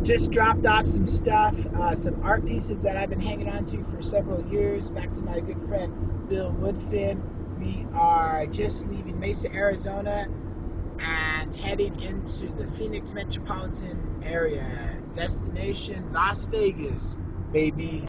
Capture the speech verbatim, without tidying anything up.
just dropped off some stuff, uh, some art pieces that I've been hanging on to for several years, back to my good friend Bill Woodfin. We are just leaving Mesa, Arizona, and heading into the Phoenix metropolitan area. Destination Las Vegas, baby.